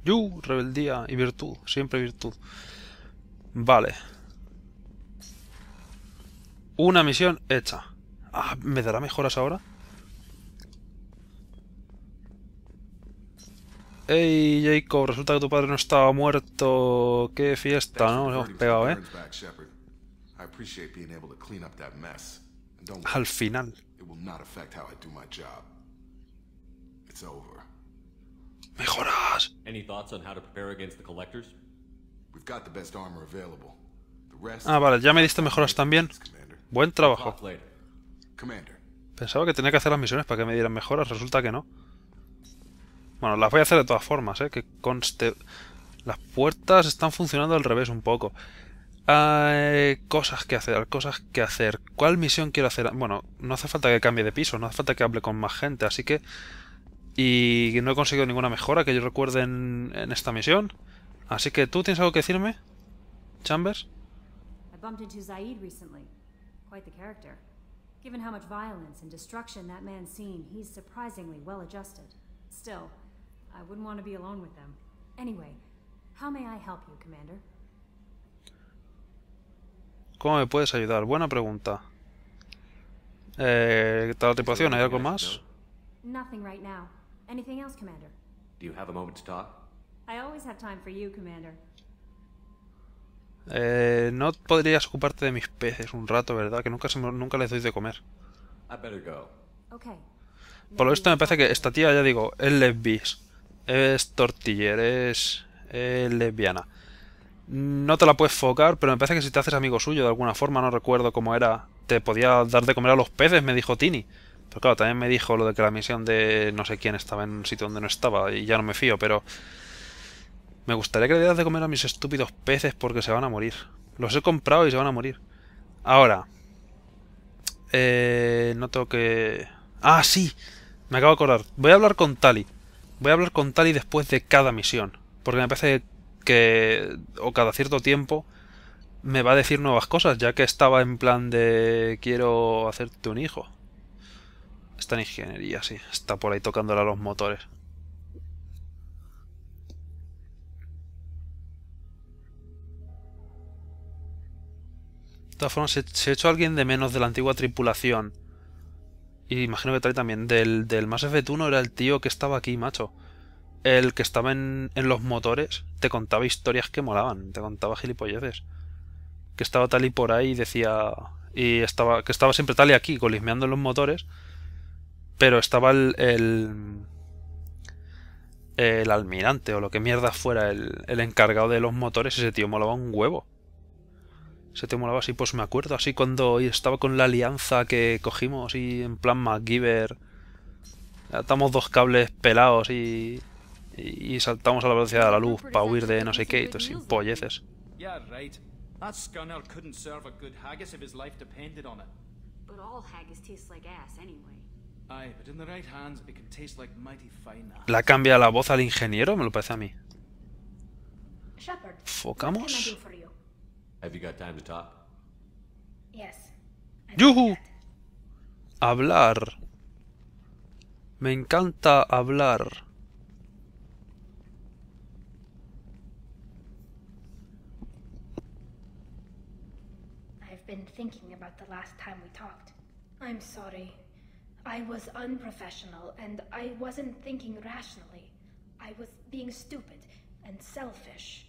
Rebeldía y virtud. Siempre virtud. Vale. Una misión hecha. Ah, ¿me dará mejoras ahora? Hey, Jacob, resulta que tu padre no estaba muerto. Qué fiesta, Thanks for ¿no? Nos hemos reverting to the pegado, ¿eh? Barrens back, Shepard. I appreciate being able to clean up that mess. And don't Al worry, final. it will not affect how I do my job. It's over. ¡Mejoras! Any thoughts on how to prepare against the collectors? We've got the best armor available. The rest... Ah, vale, ya me diste mejoras también. Commander. Buen We'll trabajo. talk later. Commander. Pensaba que tenía que hacer las misiones para que me dieran mejoras, resulta que no. Bueno, las voy a hacer de todas formas, que conste. Las puertas están funcionando al revés un poco. Cosas que hacer, cosas que hacer. ¿Cuál misión quiero hacer? Bueno, no hace falta que cambie de piso, no hace falta que hable con más gente, así que... Y no he conseguido ninguna mejora que yo recuerde en esta misión. Así que, ¿tú tienes algo que decirme, Chambers? I bumped into Zaid recently. Quite the character. Given how much violence and destruction that man's seen, he's surprisingly well adjusted. Still, I wouldn't want to be alone with them. Anyway, how may I help you, Commander? ¿Cómo me puedes ayudar? Buena pregunta. ¿Qué tal la tripulación? ¿Hay algo más? Nothing right now. Anything else, Commander? Do you have a moment to talk? I always have time for you, Commander. No podrías ocuparte de mis peces un rato, ¿verdad? Que nunca les doy de comer. I better go. Okay. Por lo visto me parece que esta tía, ya digo, es lesbis. Es tortiller, es lesbiana. No te la puedes focar, pero me parece que si te haces amigo suyo de alguna forma, no recuerdo cómo era, te podía dar de comer a los peces, me dijo Tini. Pero claro, también me dijo lo de que la misión de no sé quién estaba en un sitio donde no estaba y ya no me fío, pero... Me gustaría que le dieras de comer a mis estúpidos peces porque se van a morir. Los he comprado y se van a morir. Ahora... no tengo que... ¡Ah, sí! Me acabo de acordar. Voy a hablar con Tali. Voy a hablar con Tali después de cada misión. Porque me parece que... O cada cierto tiempo... Me va a decir nuevas cosas, ya que estaba en plan de... Quiero hacerte un hijo. Está en ingeniería, sí. Está por ahí tocándole a los motores. De todas formas, se ha hecho alguien de menos de la antigua tripulación. Y imagino que Tali también. Del Mass Effect 1 era el tío que estaba aquí, macho. El que estaba en los motores. Te contaba historias que molaban. Te contaba gilipolleces. Que estaba Tali por ahí y decía... que estaba siempre Tali aquí, colismeando en los motores. Pero estaba el almirante o lo que mierda fuera, el encargado de los motores. Ese tío molaba un huevo. Ese tío molaba así, pues me acuerdo, así cuando estaba con la alianza que cogimos y en plan MacGyver. Atamos dos cables pelados y saltamos a la velocidad de la luz para huir de no sé qué, y todo sin polleces. Yeah, right. That scunner couldn't serve a good haggis if his life depended on it. But all haggis tastes like ass anyway. Aye, but in the right hands, it can taste like mighty fine ass. ¿La cambia la voz al ingeniero? Me lo parece a mí. Shepard, what can I ¿Focamos? do for you? Have you got time to talk? Yes. I do ¡Yuhu! that. Hablar. Me encanta hablar. I've been thinking about the last time we talked. I'm sorry. I was unprofessional and I wasn't thinking rationally. I was being stupid and selfish.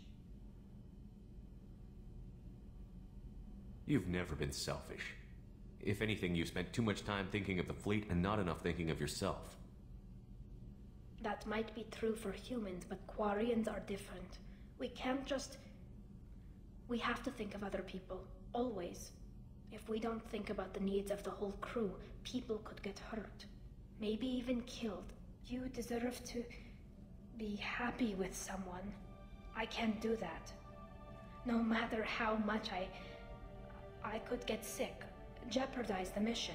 You've never been selfish. If anything, you've spent too much time thinking of the fleet and not enough thinking of yourself. That might be true for humans, but Quarians are different. We can't just... We have to think of other people, always. If we don't think about the needs of the whole crew, people could get hurt. Maybe even killed. You deserve to be happy with someone. I can't do that. No matter how much I could get sick, jeopardize the mission.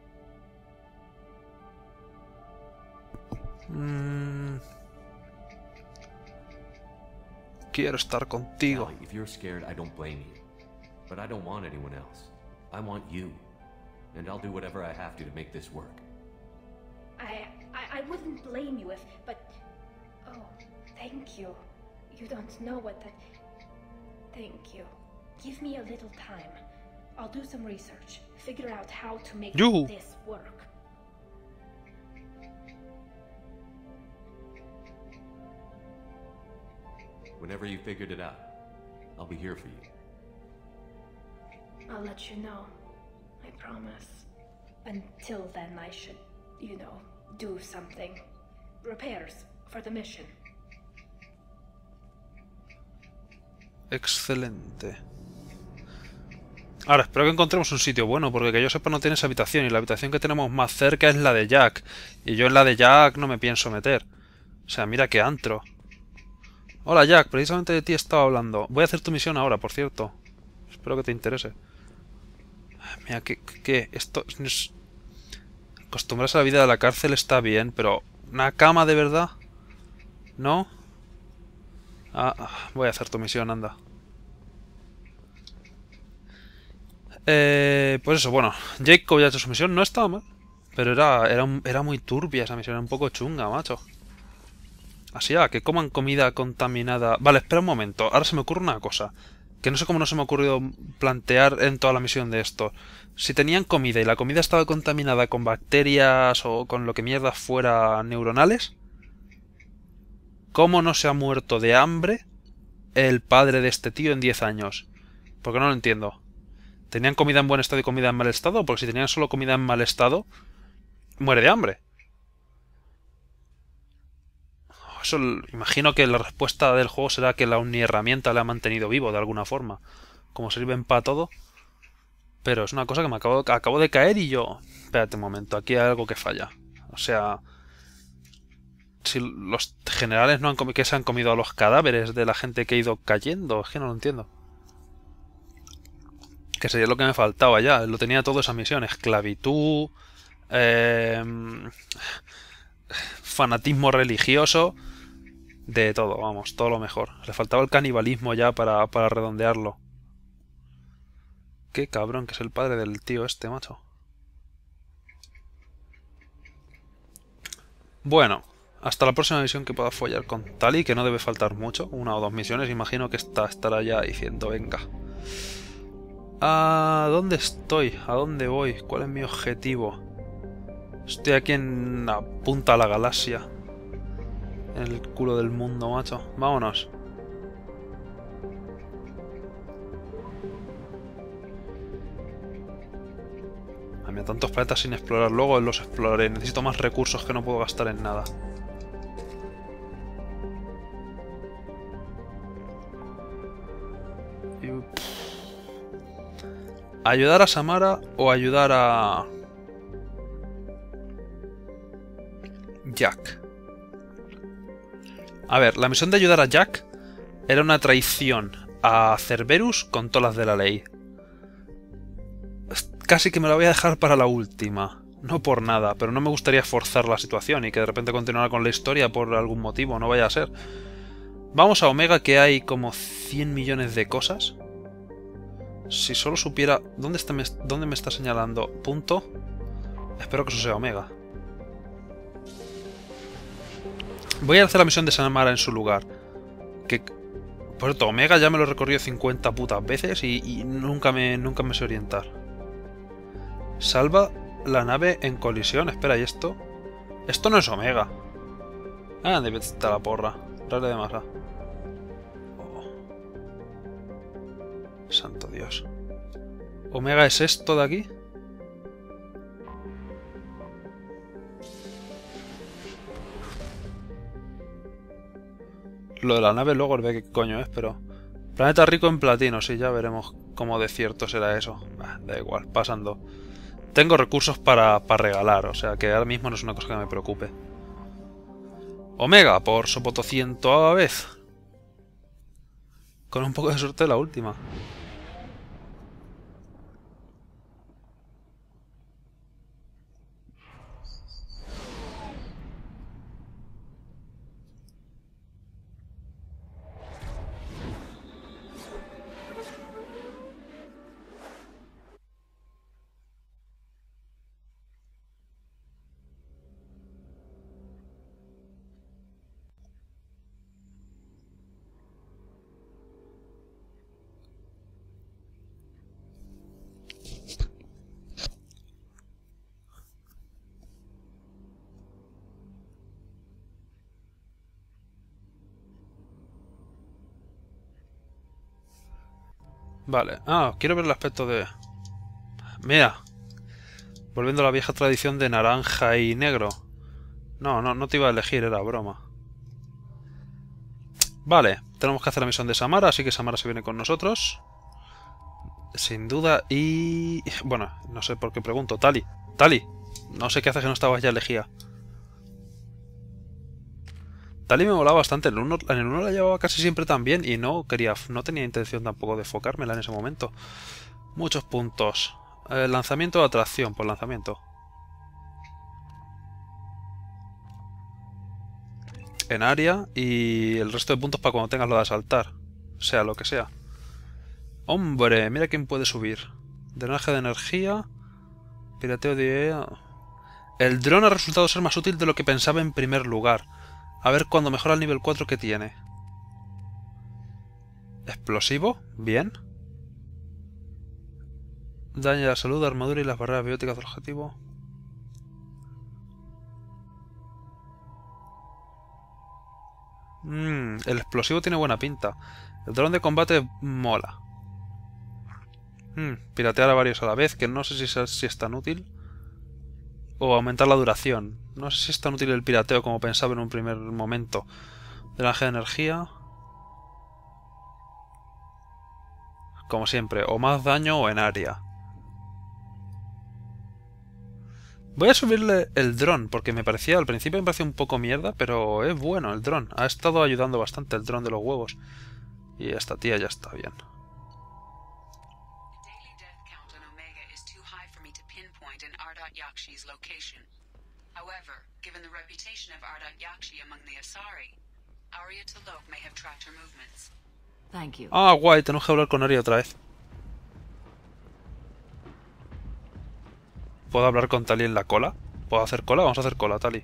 Quiero estar contigo. Tali, if you're scared, I don't blame you. But I don't want anyone else. I want you. And I'll do whatever I have to make this work. I wouldn't blame you if, but... Oh, thank Thank you. You don't know what that... Thank you. Give me a little time. I'll do some research. Figure out how to make Yoo-hoo. this work. Whenever you figured it out, I'll be here for you. I'll let you know. I promise. Until then, I should, you know, do something. Repairs for the mission. Excelente. Ahora, espero que encontremos un sitio bueno, porque que yo sepa no tienes habitación, y la habitación que tenemos más cerca es la de Jack. Y yo en la de Jack no me pienso meter. O sea, mira qué antro. Hola Jack, precisamente de ti estaba hablando. Voy a hacer tu misión ahora, por cierto. Espero que te interese. Mira, ¿qué? Esto es... Acostumbrarse a la vida de la cárcel está bien, pero... ¿Una cama de verdad? ¿No? Voy a hacer tu misión, anda. Pues eso, bueno. Jacob ya ha hecho su misión, no estaba mal. Pero era muy turbia esa misión, era un poco chunga, macho. Así, que coman comida contaminada. Vale, espera un momento. Ahora se me ocurre una cosa. Que no sé cómo no se me ha ocurrido plantear en toda la misión de esto. Si tenían comida y la comida estaba contaminada con bacterias o con lo que mierda fuera neuronales, ¿cómo no se ha muerto de hambre el padre de este tío en 10 años? Porque no lo entiendo. ¿Tenían comida en buen estado y comida en mal estado? Porque si tenían solo comida en mal estado, muere de hambre. Eso, imagino que la respuesta del juego será que la herramienta le ha mantenido vivo de alguna forma. Como sirven para todo. Pero es una cosa que me acabo de caer y yo... Espérate un momento, aquí hay algo que falla. O sea... Si los generales no han comido... ¿Qué se han comido a los cadáveres de la gente que ha ido cayendo? Es que no lo entiendo. Que sería lo que me faltaba ya. Lo tenía todo esa misión. Esclavitud... fanatismo religioso... De todo, vamos, todo lo mejor. Le faltaba el canibalismo ya para redondearlo. Qué cabrón que es el padre del tío este, macho. Bueno, hasta la próxima misión que pueda follar con Tali, que no debe faltar mucho. 1 o 2 misiones, imagino que estará ya diciendo, venga. ¿A dónde estoy? ¿A dónde voy? ¿Cuál es mi objetivo? Estoy aquí en la punta de la galaxia. En el culo del mundo, macho. Vámonos. Mira, tantos planetas sin explorar. Luego los exploraré. Necesito más recursos que no puedo gastar en nada. ¿Ayudar a Samara o ayudar a... Jack? A ver, la misión de ayudar a Jack era una traición a Cerberus con todas las de la ley. Casi que me la voy a dejar para la última. No por nada, pero no me gustaría forzar la situación y que de repente continuara con la historia por algún motivo, no vaya a ser. Vamos a Omega, que hay como 100 millones de cosas. Si solo supiera... ¿Dónde me está señalando? ¿Punto? Espero que eso sea Omega. Voy a hacer la misión de Samara en su lugar. Que... Por cierto, Omega ya me lo he recorrido 50 putas veces y nunca me sé orientar. Salva la nave en colisión. Espera, ¿y esto? Esto no es Omega. Ah, debe estar la porra. Dale de masa. Oh. Santo Dios. ¿Omega es esto de aquí? Lo de la nave luego ve qué coño es, pero... Planeta rico en platino, sí, ya veremos cómo de cierto será eso. Da igual, pasando. Tengo recursos para regalar, o sea que ahora mismo no es una cosa que me preocupe. Omega, por sopotocientoava vez. Con un poco de suerte la última. Vale. Ah, quiero ver el aspecto de... Mira. Volviendo a la vieja tradición de naranja y negro. No te iba a elegir, era broma. Vale, tenemos que hacer la misión de Samara, así que Samara se viene con nosotros. Sin duda. Y... bueno, no sé por qué pregunto. Tali, no sé qué haces que no estabas ya elegida. Tali me molaba bastante. En el 1 la llevaba casi siempre tan bien y no tenía intención tampoco de enfocármela en ese momento. Muchos puntos. Lanzamiento de atracción por lanzamiento. En área y el resto de puntos para cuando tengas lo de asaltar. Sea lo que sea. Hombre, mira quién puede subir. Drenaje de energía. Pirateo de... El dron ha resultado ser más útil de lo que pensaba en primer lugar. A ver cuando mejora el nivel 4 que tiene. Explosivo, bien. Daña la salud, armadura y las barreras bióticas del objetivo. El explosivo tiene buena pinta. El dron de combate mola. Piratear a varios a la vez, que no sé si es tan útil. O aumentar la duración. No sé si es tan útil el pirateo como pensaba en un primer momento. Drenaje de energía. Como siempre, o más daño o en área. Voy a subirle el dron, porque al principio me parecía un poco mierda, pero es bueno el dron. Ha estado ayudando bastante el dron de los huevos. Y esta tía ya está bien. Ah, guay, tenemos que hablar con Arya otra vez. ¿Puedo hablar con Tali en la cola? ¿Puedo hacer cola? Vamos a hacer cola, Tali.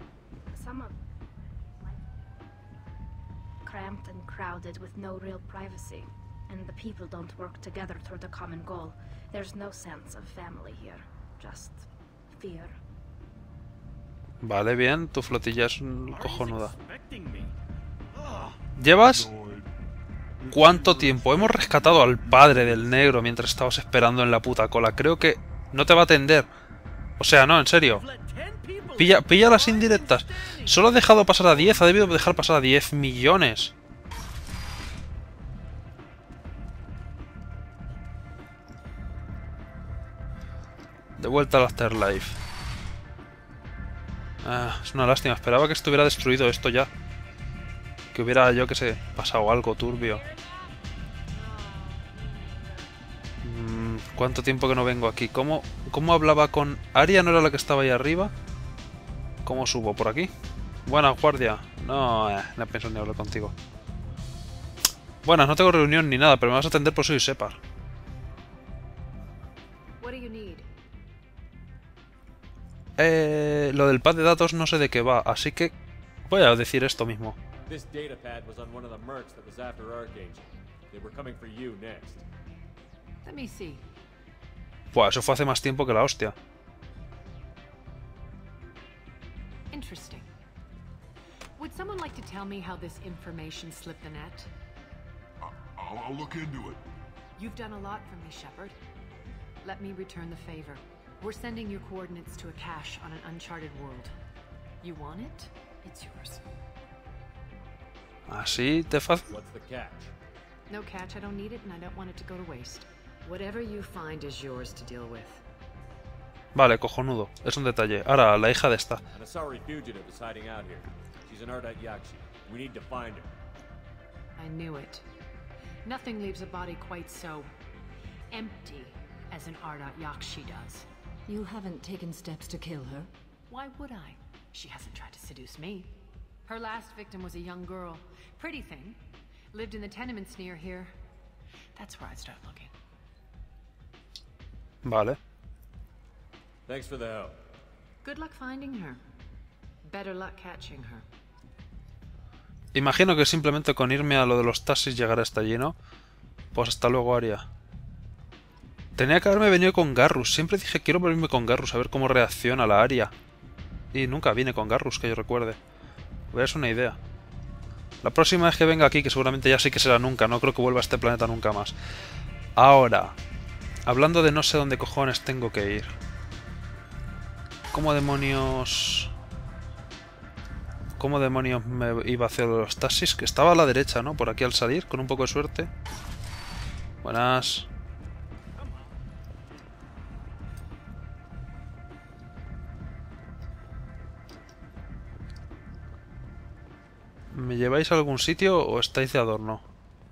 Cramped and crowded with no real privacy, and the people don't work together toward a common goal. There's no sense of family here, just fear. Vale, bien, tu flotilla es cojonuda. ¿Llevas cuánto tiempo? Hemos rescatado al padre del negro mientras estabas esperando en la puta cola. Creo que no te va a atender. O sea, no, en serio. Pilla las indirectas. Solo ha dejado pasar a 10. Ha debido dejar pasar a 10 millones. De vuelta al Afterlife. Es una lástima. Esperaba que estuviera destruido esto ya. Que hubiera, yo que sé, pasado algo turbio. ¿Cuánto tiempo que no vengo aquí? ¿Cómo hablaba con... Arya no era la que estaba ahí arriba? ¿Cómo subo? ¿Por aquí? Buenas, guardia. No pienso ni hablar contigo. Buenas, no tengo reunión ni nada, pero me vas a atender por soy Separ. Lo del pad de datos no sé de qué va, así que voy a decir esto mismo. Buah, eso fue hace más tiempo que la hostia. Interesting. Would someone like to tell me how this information slipped the net? I'll look into it. You've done a lot for me, Shepard. Let me return the favor. We're sending your coordinates to a cache on an uncharted world. You want it? It's yours. ¿Así de fácil? What's the catch? No catch, I don't need it and I don't want it to go to waste. Whatever you find is yours to deal with. Vale, cojonudo. Es un detalle. Ahora, la hija de esta. An Asari fugitive is hiding out here. She's an Ardite Yakshi. We need to find her. I knew it. Nothing leaves a body quite so empty as an Ardite Yakshi does. You haven't taken steps to kill her? Why would I? She hasn't tried to seduce me. Her last victim was a young girl. Pretty thing. Lived in the tenements near here. That's where I'd start looking. Vale. Thanks for the help. Good luck finding her. Better luck catching her. Imagino que simplemente con irme a lo de los taxis llegaré hasta allí, ¿no? Pues hasta luego, Arya. Tenía que haberme venido con Garrus. Siempre dije quiero volverme con Garrus a ver cómo reacciona la Arya. Y nunca vine con Garrus, que yo recuerde. Voy a hacer una idea. La próxima vez que venga aquí, que seguramente ya sí que será nunca, no creo que vuelva a este planeta nunca más. Ahora, hablando de no sé dónde cojones tengo que ir. ¿Cómo demonios me iba hacia los taxis? Que estaba a la derecha, ¿no? Por aquí al salir, con un poco de suerte. Buenas. ¿Me lleváis a algún sitio o estáis de adorno?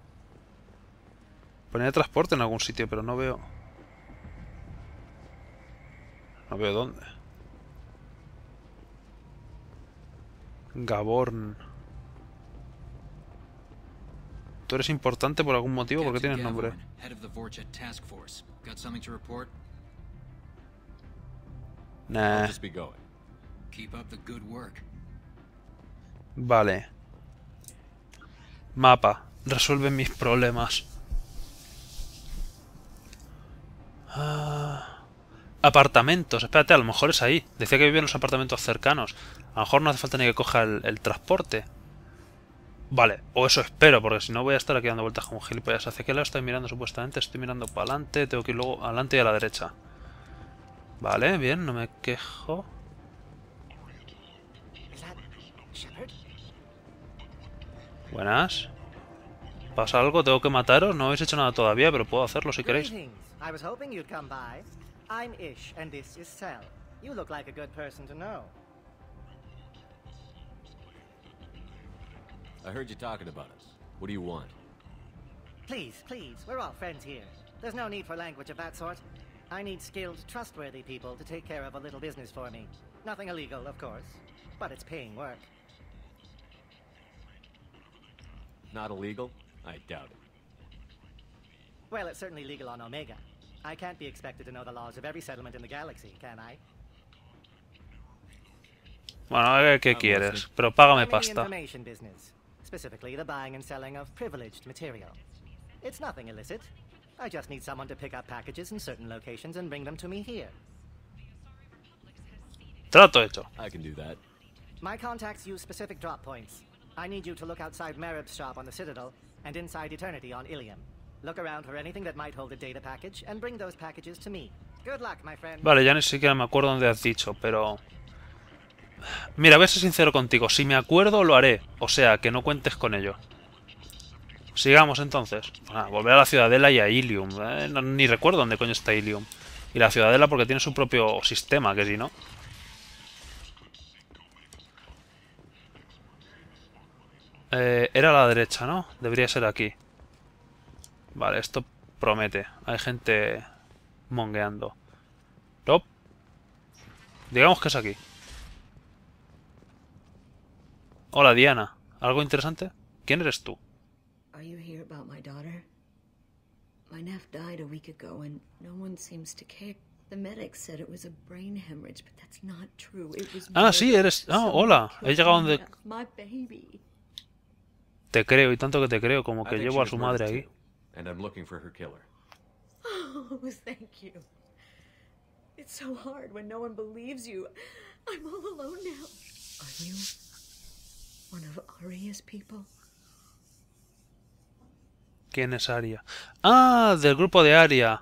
Ponía transporte en algún sitio, pero no veo... No veo dónde. Gaborn. ¿Tú eres importante por algún motivo? ¿Por qué tienes nombre? Nah. Vale. Mapa. Resuelve mis problemas. Apartamentos. Espérate, a lo mejor es ahí. Decía que vivía en los apartamentos cercanos. A lo mejor no hace falta ni que coja el transporte. Vale, o eso espero, porque si no voy a estar aquí dando vueltas como gilipollas. ¿Hacia qué lado estoy mirando supuestamente? Estoy mirando para adelante. Tengo que ir luego adelante y a la derecha. Vale, bien, no me quejo. Buenas. ¿Pasa algo? ¿Tengo que mataros? No habéis hecho nada todavía, pero puedo hacerlo si queréis. I was hoping you'd come by. I'm Ish, and this is Cell. You look like a good person to know. I heard you talking about us. What do you want? Please, please, we're all friends here. There's no need for language of that sort. I need skilled, trustworthy people to take care of a little business for me. Nothing illegal, of course, but it's paying work. Not illegal? I doubt it. Well, it's certainly legal on Omega. I can't be expected to know the laws of every settlement in the galaxy, can I? Bueno, a ver qué quieres, pero págame I'm in the pasta. information business, specifically the buying and selling of privileged material. It's nothing illicit. I just need someone to pick up packages in certain locations and bring them to me here. Trato hecho. I can do that. My contacts use specific drop points. I need you to look outside Merib's shop on the Citadel and inside Eternity on Ilium. Look around for anything that might hold a data package and bring those packages to me. Good luck, my friend. Vale, ya ni siquiera me acuerdo dónde has dicho, pero... Mira, voy a ser sincero contigo. Si me acuerdo, lo haré. O sea, que no cuentes con ello. Sigamos, entonces. Volver a la Ciudadela y a Ilium. Ni recuerdo dónde coño está Ilium. Y la Ciudadela porque tiene su propio sistema, que si no... era a la derecha, ¿no? Debería ser aquí. Vale, esto promete. Hay gente mongueando. Top. Digamos que es aquí. Hola, Diana. ¿Algo interesante? ¿Quién eres tú? Are you here about my daughter? My nephew died a week ago and no one seems to care. The medics said it was a brain hemorrhage, but that's not true. It was Ah, sí, eres... Ah, hola. He llegado donde... My baby. Te creo, y tanto que te creo, como que llevo a su madre aquí. And I'm looking for her killer. Oh, thank you. It's so hard when no one believes you. I'm all alone now. Are you one of Aria's people? ¿Quién es Aria? Ah, del grupo de Aria.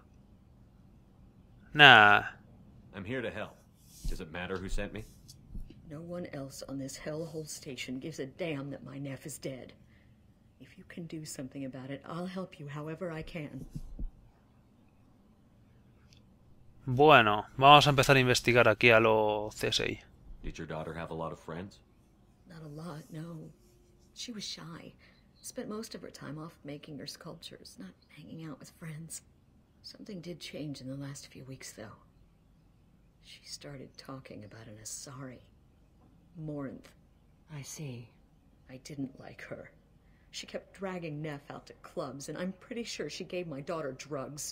Nah. I'm here to help. Does it matter who sent me? No one else on this hellhole station gives a damn that my nephew is dead. If you can do something about it, I'll help you however I can. Bueno, vamos a empezar a investigar aquí a lo CSI. Did your daughter have a lot of friends? Not a lot, no. She was shy. Spent most of her time off making her sculptures, not hanging out with friends. Something did change in the last few weeks, though. She started talking about an Asari. Morinth. I see. I didn't like her. She kept dragging Neff out to clubs, and I'm pretty sure she gave my daughter drugs.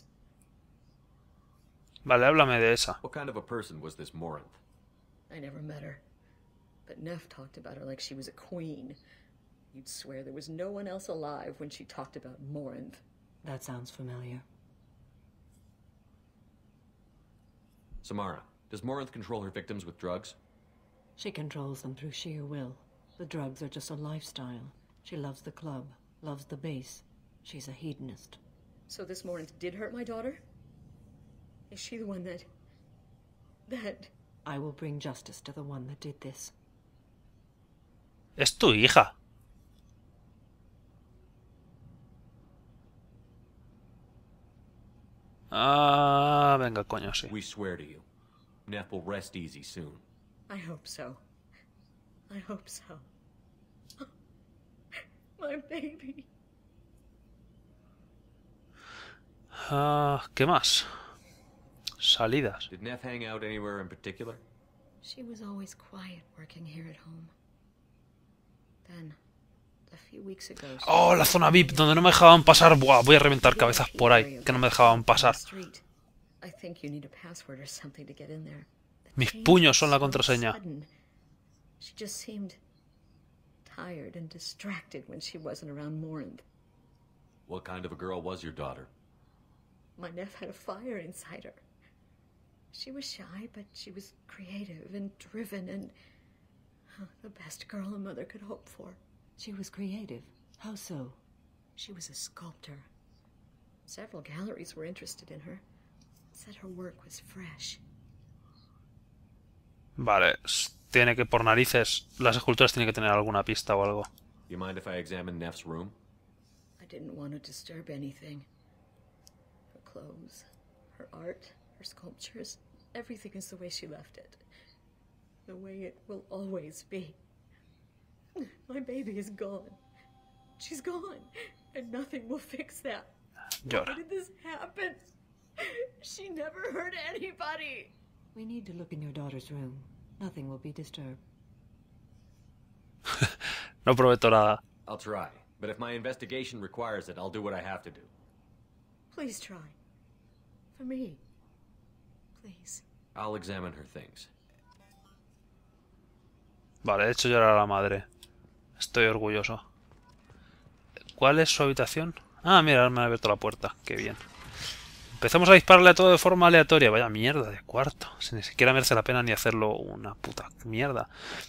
Vale, háblame de esa. What kind of a person was this Morinth? I never met her. But Neff talked about her like she was a queen. You'd swear there was no one else alive when she talked about Morinth. That sounds familiar. Samara, does Morinth control her victims with drugs? She controls them through sheer will. The drugs are just a lifestyle. She loves the club, loves the base. She's a hedonist. So this Morinth did hurt my daughter? Is she the one that... I will bring justice to the one that did this. Es tu hija. Ah, venga, coño, sí. We swear to you. Neff will rest easy soon. I hope so. I hope so. My baby. ¿Qué más? Salidas. Did Neff hang out anywhere in particular? She was always quiet working here at home. Then, a few weeks ago... Oh, la zona VIP, donde no me dejaban pasar. Buah, voy a reventar cabezas por ahí, que no me dejaban pasar. I think you need a password or something to get in there. Mis puños son la contraseña. She just seemed tired and distracted when she wasn't around Morinth. What kind of a girl was your daughter? My Neff had a fire inside her. She was shy, but she was creative and driven and the best girl a mother could hope for. She was creative. How so? She was a sculptor. Several galleries were interested in her. Said her work was fresh. Vale, tiene que, por narices, las esculturas tienen que tener alguna pista o algo. You mind if I examine Neff's room? I didn't want to disturb anything. Her clothes, her art, her sculptures, everything is the way she left it. The way it will always be. My baby is gone. She's gone, and nothing will fix that. Llora. Why did this happen? She never hurt anybody. We need to look in your daughter's room. Nothing will be disturbed. No prometo nada. I'll try, but if my investigation requires it, I'll do what I have to do. Please try. For me. Please. I'll examine her things. Vale, he hecho llorar a la madre. Estoy orgulloso. ¿Cuál es su habitación? Ah, mira, ahora me han abierto la puerta. Qué bien. Empezamos a dispararle a todo de forma aleatoria. Vaya mierda de cuarto. Si ni siquiera merece la pena ni hacerlo una puta mierda.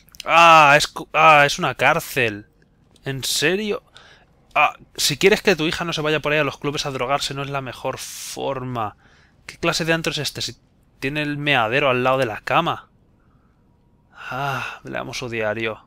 Es una cárcel. ¿En serio? Si quieres que tu hija no se vaya por ahí a los clubes a drogarse, no es la mejor forma. ¿Qué clase de antro es este? Si tiene el meadero al lado de la cama. Leamos su diario.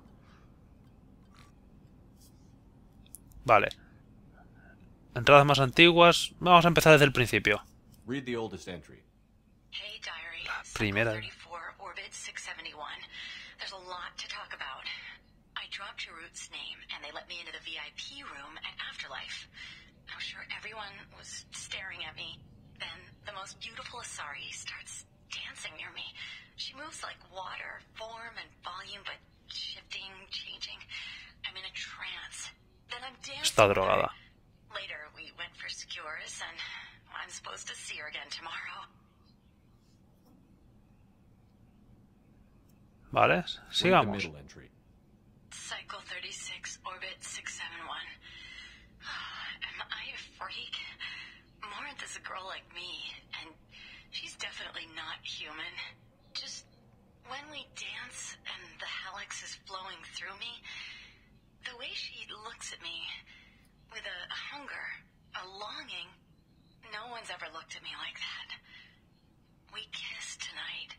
Vale. Entradas más antiguas. Vamos a empezar desde el principio. Read the oldest entry. Hey, diary. Primera. 34, orbit 671. There's a lot to talk about. I dropped Jarut's name, and they let me into the VIP room at Afterlife. I'm sure everyone was staring at me. Then the most beautiful Asari starts dancing near me. She moves like water, form and volume, but shifting, changing. I'm in a trance. Then I'm dancing. Está drogada. Later, we went for skewers, and I'm supposed to see her again tomorrow. Vale, sigamos. Read the middle entry. Cycle 36, orbit 671. Am I a freak? Morinth is a girl like me, and she's definitely not human. Just when we dance and the helix is flowing through me, the way she looks at me with a hunger, a longing, no one's ever looked at me like that. We kissed tonight.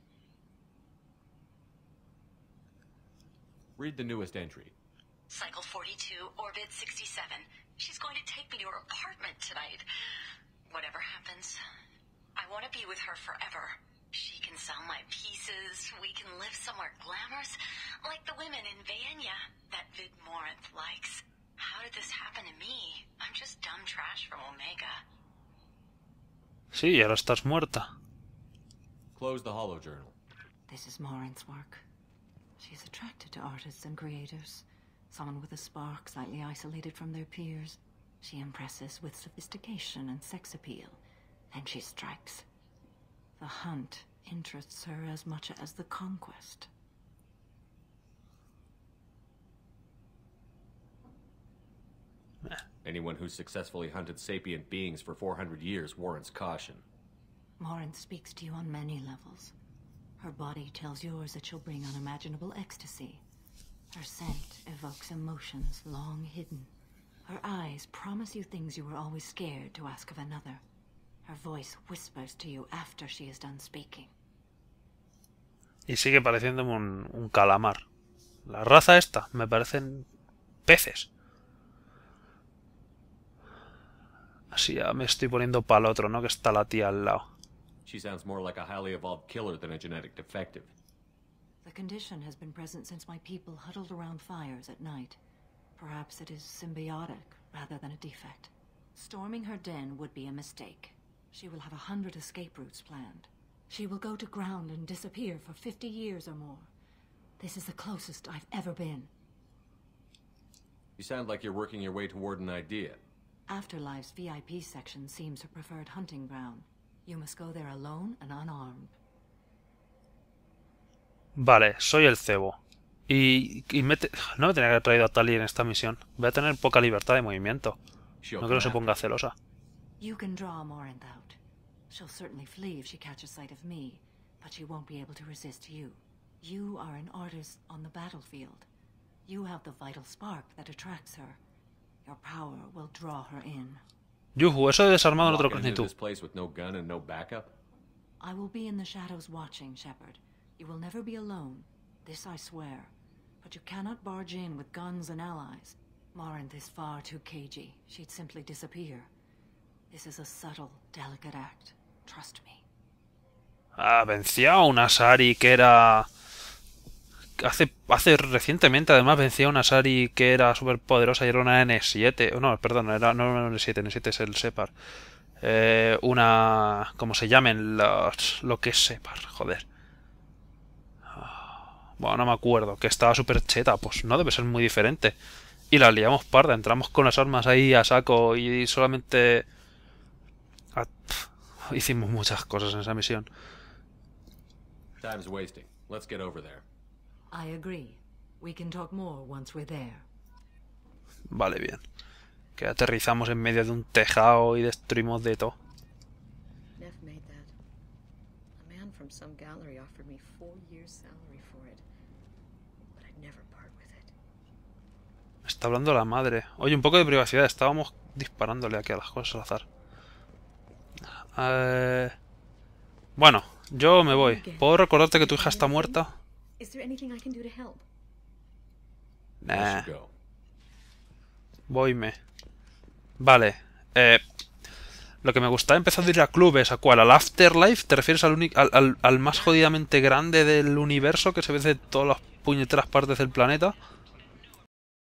Read the newest entry. Cycle 42, orbit 67. She's going to take me to her apartment tonight. Whatever happens, I want to be with her forever. She can sell my pieces. We can live somewhere glamorous, like the women in Vanya that Vid Morinth likes. How did this happen to me? I'm just dumb trash from Omega. Sí, ahora estás muerta. Close the holo journal. This is Morinth's work. She's attracted to artists and creators. Someone with a spark, slightly isolated from their peers. She impresses with sophistication and sex appeal. Then she strikes. The hunt interests her as much as the conquest. Anyone who's successfully hunted sapient beings for 400 years warrants caution. Morinth speaks to you on many levels. Her body tells yours that she'll bring unimaginable ecstasy. Her scent evokes emotions long hidden. Her eyes eyes promise you things you were always scared to ask of another. Her voice whispers to you after she is done speaking. Y sigue pareciéndome un calamar. La raza esta me parecen peces. Así ya me estoy poniendo para el otro, ¿no? Que está la tía al lado. She sounds more like a highly evolved killer than a genetic defective. The condition has been present since my people huddled around fires at night. Perhaps it is symbiotic rather than a defect. Storming her den would be a mistake. She will have 100 escape routes planned. She will go to ground and disappear for 50 years or more. This is the closest I've ever been. You sound like you're working your way toward an idea. Afterlife's VIP section seems her preferred hunting ground. You must go there alone and unarmed. Vale, soy el cebo. No me tenía que haber traído a Tali en esta misión. Voy a tener poca libertad de movimiento. No creo que se ponga celosa. You can draw Morinth out. She'll certainly flee if she catches sight of me, but she won't be able to resist you. You are an artist on the battlefield. You have the vital spark that attracts her. Your power will draw her in. Yuhu, eso de desarmado no te lo crees ni tú. I will be in the shadows watching, Shepard. You will never be alone. This I swear. But you cannot barge in with guns and allies. Morinth is far too cagey. She'd simply disappear. This is a subtle, delicate act. Trust me. Ah, venció a una Asari que era... Hace recientemente, además, venció a una Asari que era súper poderosa y era una N7. No, perdón, no era una N7, N7 es el Separ. ¿Cómo se llamen? Lo que es Separ, joder. Bueno, no me acuerdo. Que estaba súper cheta. Pues no debe ser muy diferente. Y la liamos parda. Entramos con las armas ahí a saco y solamente... Hicimos muchas cosas en esa misión. Time's wasting. Let's get over there. I agree. We can talk more once we're there. Vale, bien. Que aterrizamos en medio de un tejado y destruimos de todo. Neff made that. A man from some gallery offered me 4 years' salary for it. But I'd never part with it. Me está hablando la madre. Oye, un poco de privacidad. Estábamos disparándole aquí a las cosas al azar. Bueno, yo me voy. ¿Puedo recordarte que tu hija está muerta? Nah. Voyme. Vale. Lo que me gustaba empezar a ir a clubes, ¿a cuál? ¿Al Afterlife? ¿Te refieres al más jodidamente grande del universo que se ve de todas las puñeteras partes del planeta?